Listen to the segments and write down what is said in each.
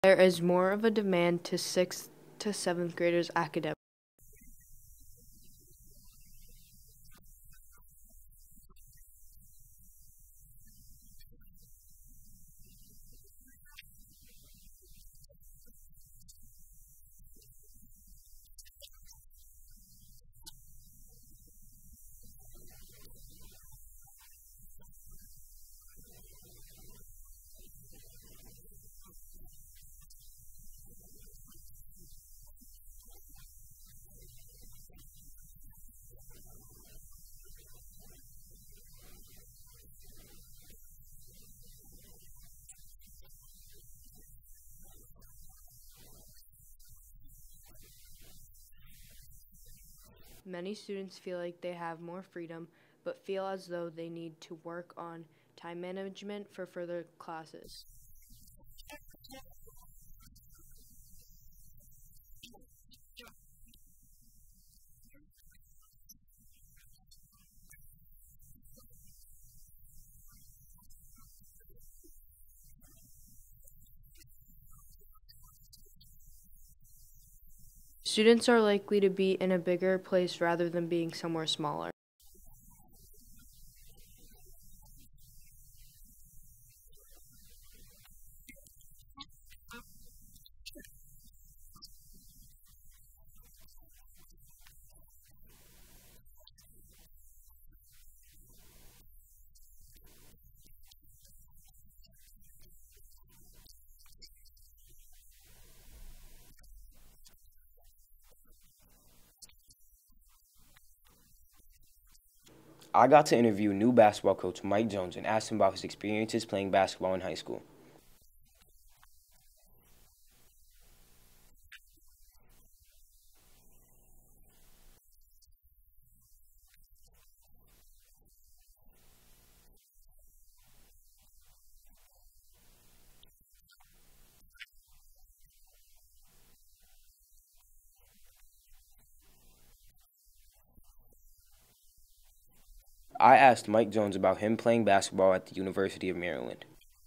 There is more of a demand to 6th to 7th graders academic. Many students feel like they have more freedom, but feel as though they need to work on time management for further classes. Students are likely to be in a bigger place rather than being somewhere smaller. I got to interview new basketball coach Mike Jones and asked him about his experiences playing basketball in high school. I asked Mike Jones about him playing basketball at the University of Maryland.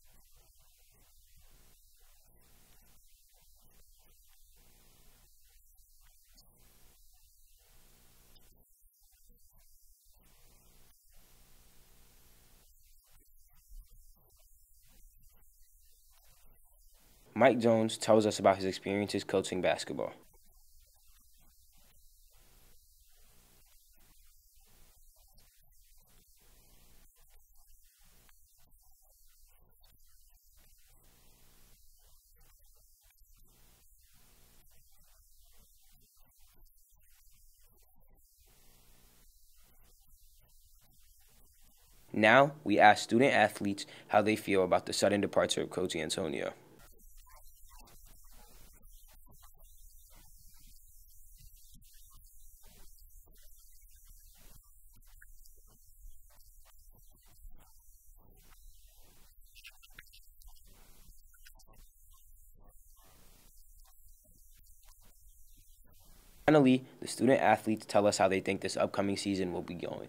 Mike Jones tells us about his experiences coaching basketball. Now, we ask student athletes how they feel about the sudden departure of Coach Antonio. Finally, the student athletes tell us how they think this upcoming season will be going.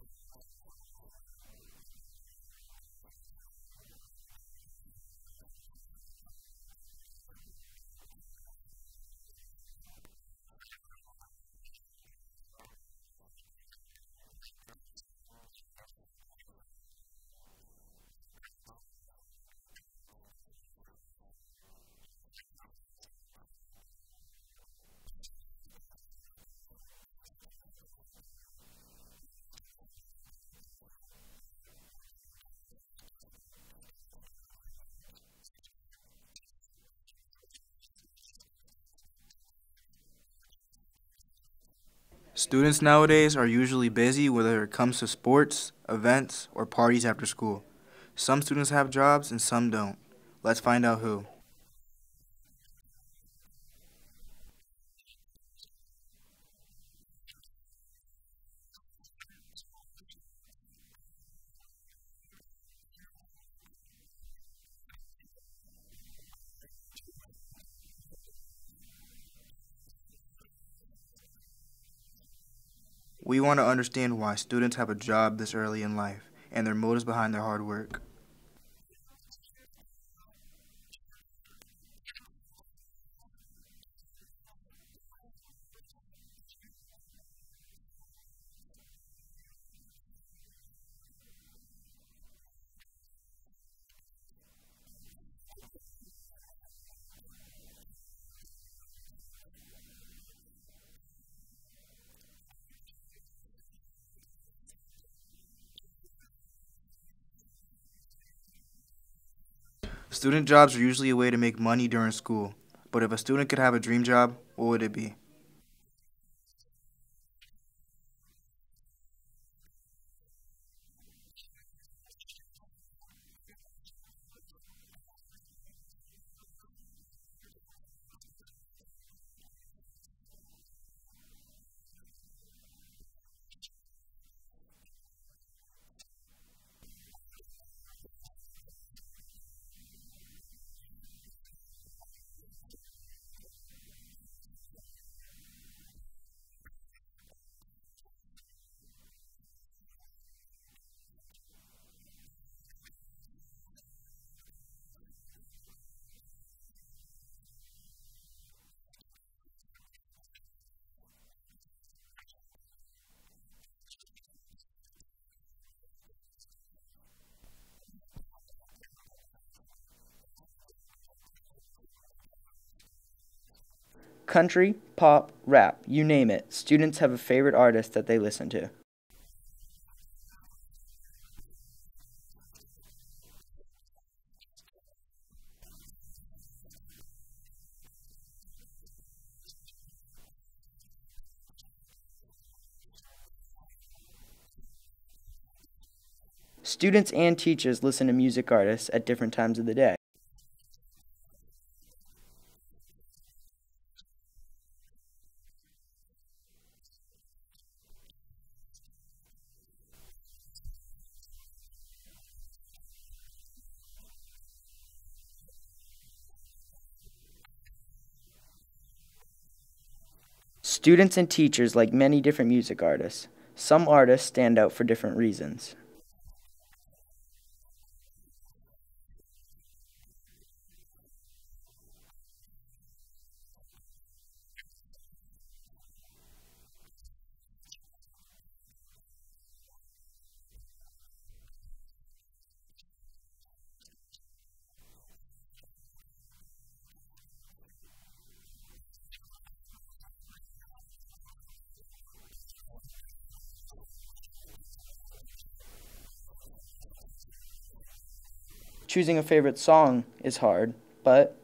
Students nowadays are usually busy whether it comes to sports, events, or parties after school. Some students have jobs and some don't. Let's find out who. We want to understand why students have a job this early in life and their motives behind their hard work. Student jobs are usually a way to make money during school, but if a student could have a dream job, what would it be? Country, pop, rap, you name it. Students have a favorite artist that they listen to. Students and teachers listen to music artists at different times of the day. Students and teachers like many different music artists. Some artists stand out for different reasons. Choosing a favorite song is hard, but